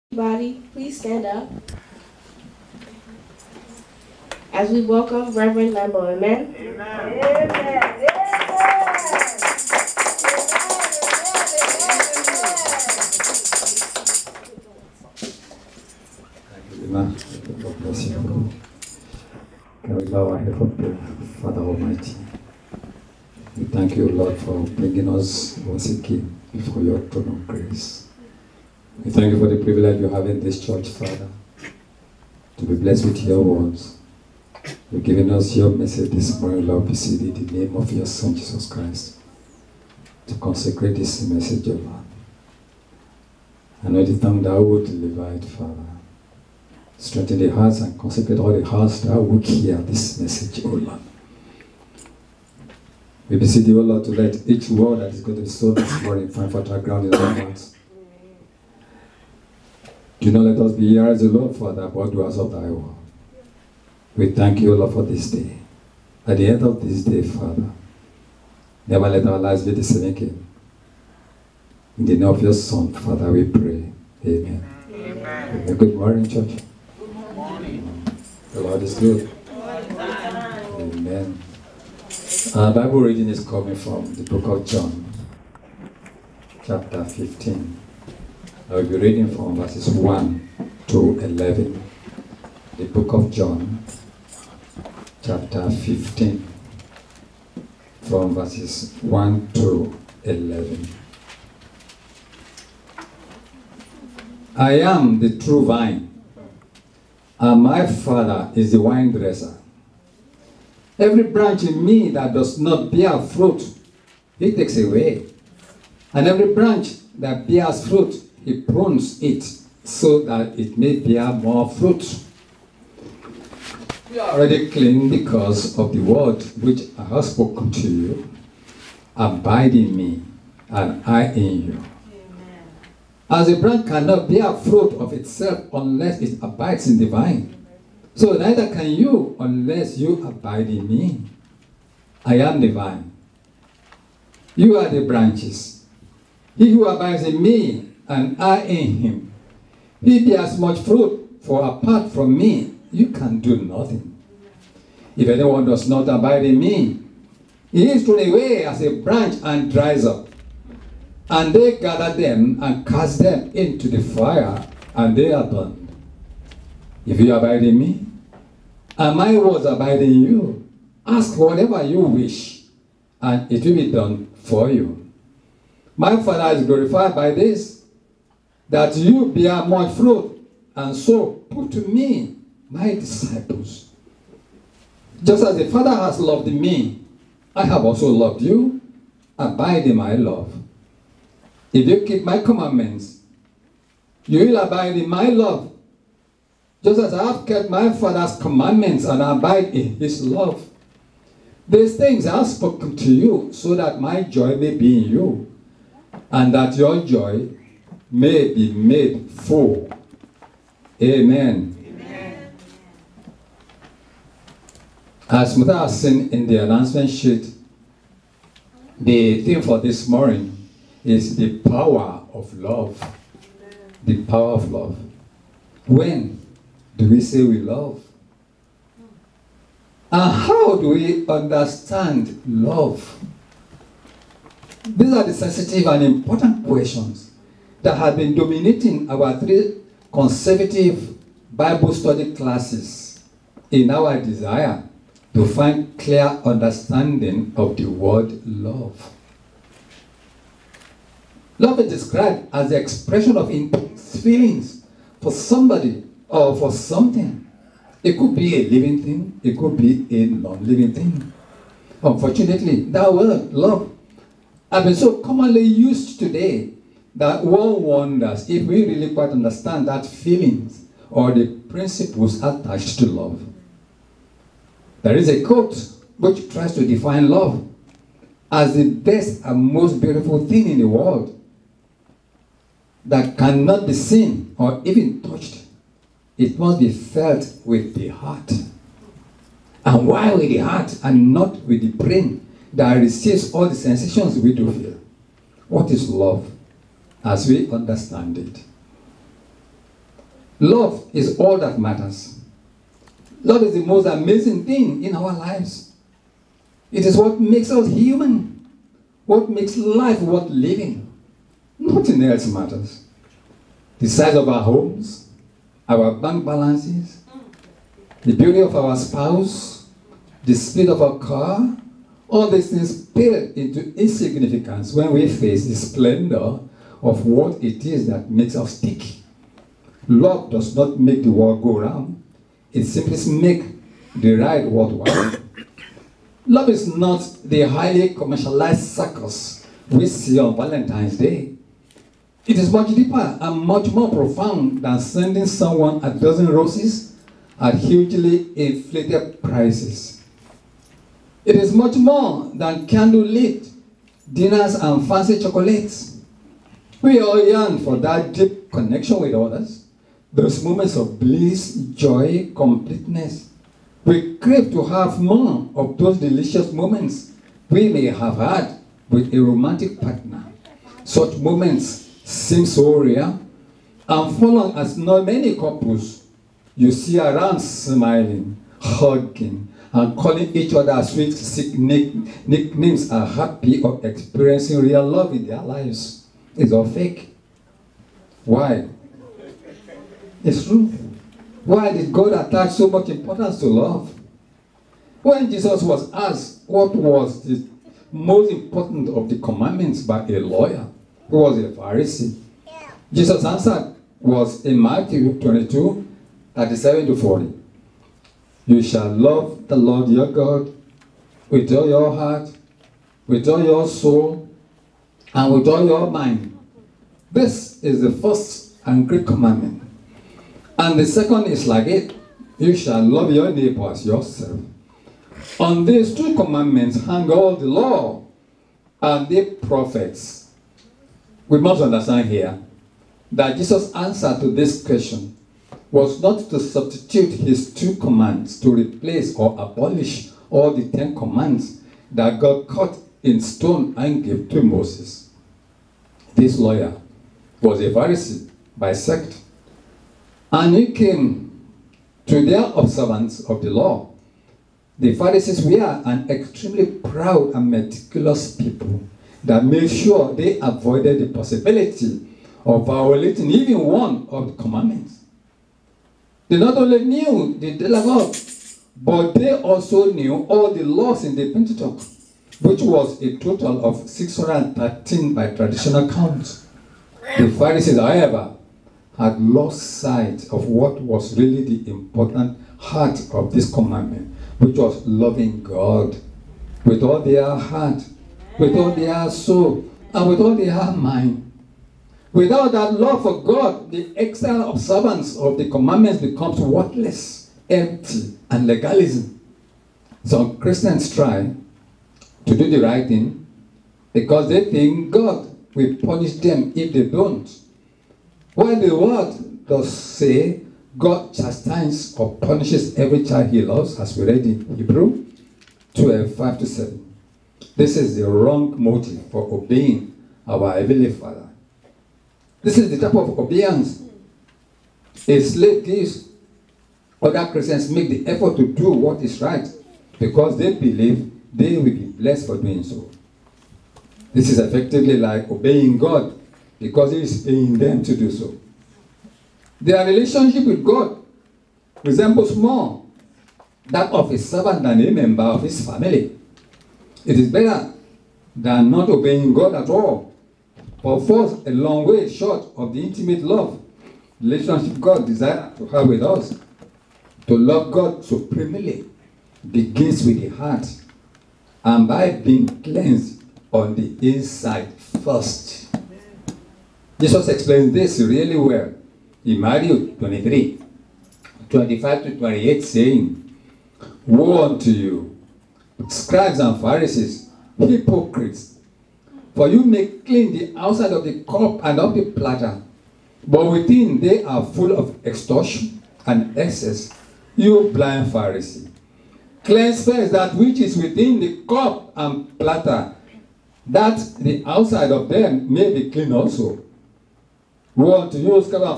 Everybody, please stand up as we welcome Reverend Lambo. Amen. Amen. God bless you. Can we bow our head for prayer? Father Almighty, we thank you, Lord, for bringing us once again before your throne of grace. We thank you for the privilege you have in this church, Father, to be blessed with your words. You've given us your message this morning, Lord, beseech in the name of your Son, Jesus Christ, to consecrate this message, O Lord. And know the tongue thou would deliver it, Father. Strengthen the hearts and consecrate all the hearts that will hear this message, O Lord. We beseech you, O Lord, to let each word that is going to be sown this morning find fertile ground in our hearts. Do not let us be hearers alone, Father, but doers of thy word. We thank you, O Lord, for this day. At the end of this day, Father, never let our lives be the same again. In the name of your Son, Father, we pray. Amen. Amen. Good morning, church. Good morning. The Lord is good. Amen. Our Bible reading is coming from the book of John, chapter 15. I will be reading from verses 1 to 11. The book of John, chapter 15, from verses 1 to 11. I am the true vine, and my Father is the vine dresser. Every branch in me that does not bear fruit, he takes away. And every branch that bears fruit, he prunes it so that it may bear more fruit. You are already clean because of the word which I have spoken to you. Abide in me, and I in you. Amen. As a branch cannot bear fruit of itself unless it abides in the vine, so neither can you unless you abide in me. I am the vine. You are the branches. He who abides in me, and I in him, he bears much fruit, for apart from me, you can do nothing. If anyone does not abide in me, he is thrown away as a branch and dries up. And they gather them and cast them into the fire, and they are burned. If you abide in me, and my words abide in you, ask whatever you wish, and it will be done for you. My Father is glorified by this, that you bear much fruit, and so prove to me, my disciples. Just as the Father has loved me, I have also loved you. Abide in my love. If you keep my commandments, you will abide in my love, just as I have kept my Father's commandments and abide in his love. These things I have spoken to you, so that my joy may be in you, and that your joy may be made full. Amen. Amen. As Mother has seen in the announcement sheet, the theme for this morning is the power of love. The power of love. When do we say we love? And how do we understand love? These are the sensitive and important questions that have been dominating our 3 consecutive Bible study classes in our desire to find clear understanding of the word love. Love is described as the expression of intense feelings for somebody or for something. It could be a living thing, it could be a non-living thing. Unfortunately, that word, love, has been so commonly used today that one wonders if we really quite understand that feelings or the principles attached to love. There is a quote which tries to define love as the best and most beautiful thing in the world that cannot be seen or even touched. It must be felt with the heart. And why with the heart and not with the brain that receives all the sensations we do feel? What is love as we understand it? Love is all that matters. Love is the most amazing thing in our lives. It is what makes us human, what makes life worth living. Nothing else matters. The size of our homes, our bank balances, the beauty of our spouse, the speed of our car, all these things pale into insignificance when we face the splendor of what it is that makes us tick. Love does not make the world go round. It simply makes the ride worthwhile. Love is not the highly commercialized circus we see on Valentine's Day. It is much deeper and much more profound than sending someone a dozen roses at hugely inflated prices. It is much more than candlelit dinners and fancy chocolates. We all yearn for that deep connection with others, those moments of bliss, joy, completeness. We crave to have more of those delicious moments we may have had with a romantic partner. Such moments seem so rare, and forlorn as not many couples you see around smiling, hugging, and calling each other sweet nicknames are happy or experiencing real love in their lives. It's all fake. Why? It's true. Why did God attach so much importance to love? When Jesus was asked what was the most important of the commandments by a lawyer who was a Pharisee, Jesus' answer was in Matthew 22, 37 to 40. You shall love the Lord your God with all your heart, with all your soul, and with all your mind. This is the first and great commandment. And the second is like it. You shall love your neighbor as yourself. On these two commandments hang all the law and the prophets. We must understand here that Jesus' answer to this question was not to substitute his two commands to replace or abolish all the 10 commands that God cut in stone and gave to Moses. This lawyer was a Pharisee by sect, and he came to their observance of the law. The Pharisees were an extremely proud and meticulous people that made sure they avoided the possibility of violating even one of the commandments. They not only knew the law, but they also knew all the laws in the Pentateuch, which was a total of 613 by traditional count. The Pharisees, however, had lost sight of what was really the important heart of this commandment, which was loving God with all their heart, with all their soul, and with all their mind. Without that love for God, the external observance of the commandments becomes worthless, empty, and legalism. Some Christians try to do the right thing because they think God will punish them if they don't. While the word does say God chastises or punishes every child he loves, as we read in Hebrew 12, 5 to 7. This is the wrong motive for obeying our Heavenly Father. This is the type of obedience a slave gives. Other Christians make the effort to do what is right because they believe they will be blessed for doing so. This is effectively like obeying God because he is paying them to do so. Their relationship with God resembles more that of a servant than a member of his family. It is better than not obeying God at all, but falls a long way short of the intimate love relationship God desires to have with us. To love God supremely begins with the heart and by being cleansed on the inside first. Jesus explains this really well in Matthew 23, 25 to 28, saying, Woe unto you, scribes and Pharisees, hypocrites! For you may clean the outside of the cup and of the platter, but within they are full of extortion and excess. You blind Pharisee, cleanse first that which is within the cup and platter, that the outside of them may be clean also. Woe unto you, scribes and